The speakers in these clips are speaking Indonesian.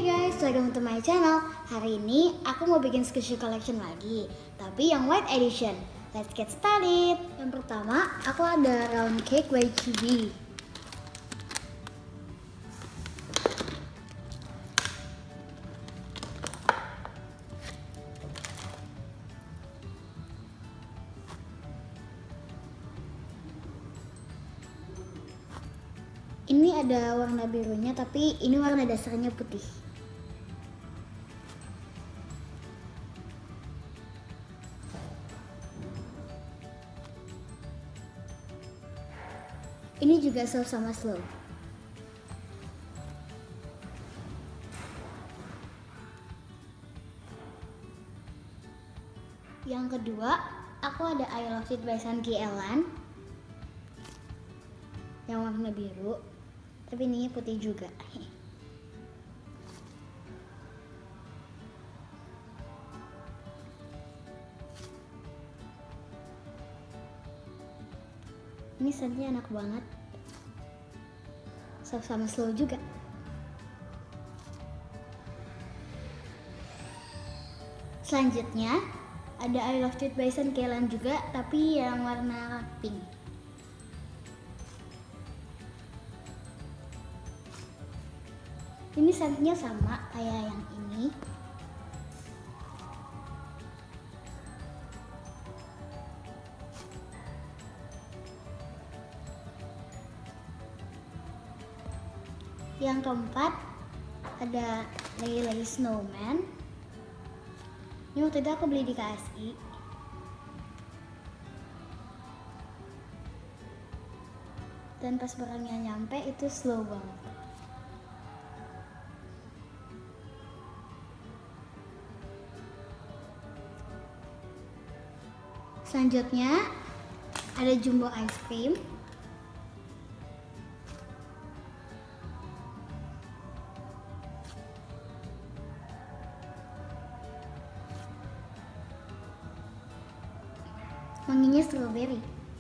guys, welcome to my channel. Hari ini aku mau bikin Squishy collection lagi, tapi yang white edition. Let's get started. Yang pertama, aku ada round cake by Chibi. Ini ada warna birunya, tapi ini warna dasarnya putih. Ini juga sama slow. Yang kedua, aku ada I Love It by Sanky Elan yang warna biru, tapi ini putih juga. Ini scentnya enak banget, sama slow juga. Selanjutnya ada I Love It by Sanky Elan juga, tapi yang warna pink. Ini scentnya sama kayak yang ini. Yang keempat ada Lay Snowman. Ini waktu itu aku beli di KSI. Dan pas barangnya nyampe itu slow banget. Selanjutnya ada Jumbo Ice Cream. Wanginya strawberry.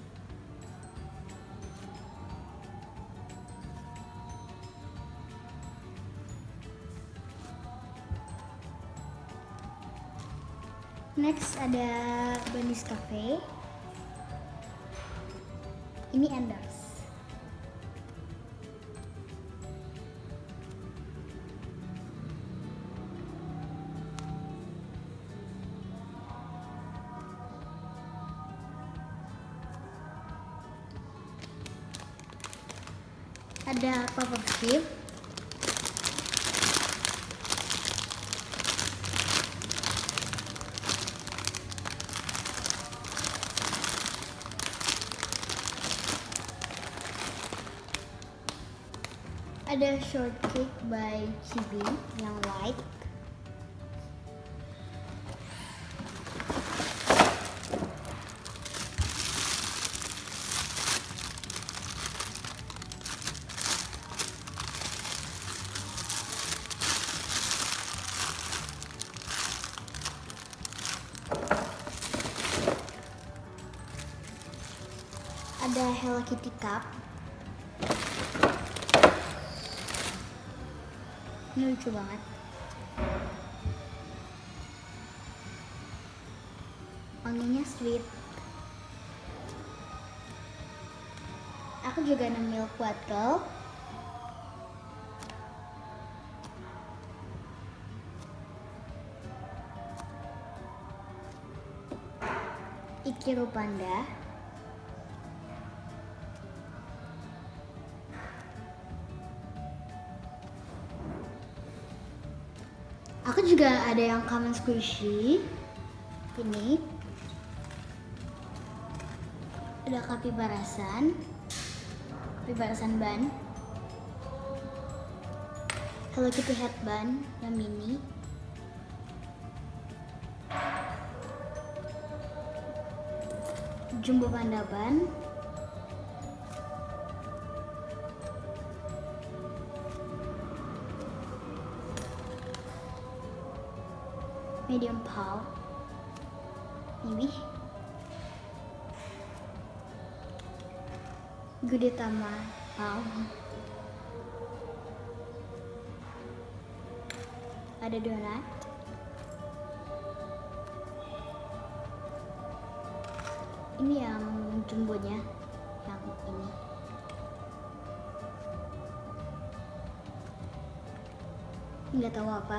Next ada Bunny's Cafe. Ini Enders. Ada Papa Chip. Ada Shortcake by Chibi yang white. Ada Hello Kitty Cup. Ini lucu banget. Wanginya sweet. Aku juga ada Milk Bottle. Ikiru Panda. Aku juga ada yang Common Squishy. Ini ada Kapibarasan ban, Hello Kitty Headband yang mini, Jumbo Panda ban, medium paw, ini Gudetama paw, ada donat. Ini yang jumbonya, yang ini. Nggak tahu apa.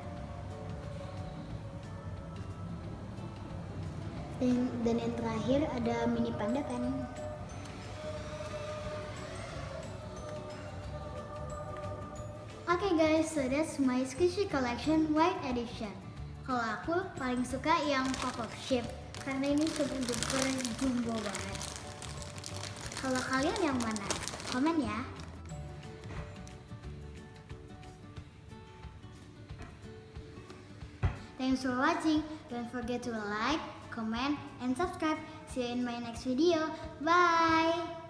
Dan yang terakhir ada mini panda kan. Okay guys, so that's my Squishy collection white edition. Kalau aku paling suka yang pop-up shape karena ini super duper jumbo banget. Kalau kalian yang mana? Komen ya. Thanks for watching. Don't forget to like, comment, and subscribe. See you in my next video. Bye!